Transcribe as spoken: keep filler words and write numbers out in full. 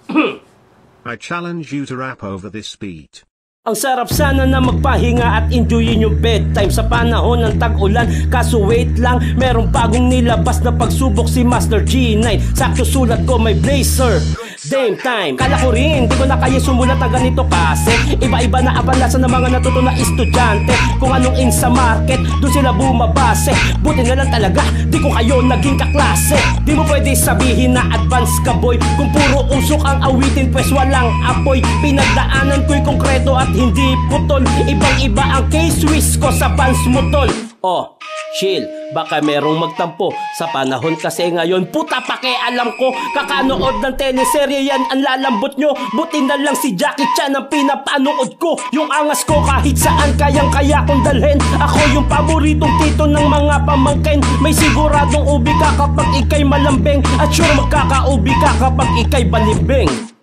I challenge you to rap over this beat. Ang sarap sana na magpahinga at enjoyin yung bedtime sa panahon ng tag-ulan. Kaso wait lang, merong bagong nilabas na pagsubok si Master G nine. Sakto sulat ko may blazer, damn time. Kala ko rin, di ko na kaya sumulat ng ganito kasi iba-iba na abalasan ng mga natuto na estudyante. Kung anong in sa market, doon sila bumabase. Buti na lang talaga, di ko kayo naging kaklase. Di mo pwede sabihin na advance ka boy kung puro usok ang awitin, pues walang apoy. Pinagdaanan ko'y konkreto at hindi putol. Ibang-iba ang K-Swiss ko sa pants mo tol. Oh, chill, baka merong magtampo sa panahon kasi ngayon. Puta pakialam ko, kakanood ng teleserye yan ang lalambot nyo. Buti na lang si Jackie Chan ang pinapanood ko. Yung angas ko kahit saan kayang-kaya kong dalhin. Ako yung paboritong tito ng mga pamangkin. May siguradong ubi ka kapag ikay malambing, at sure magkakaubi ka kapag ikay balimbing.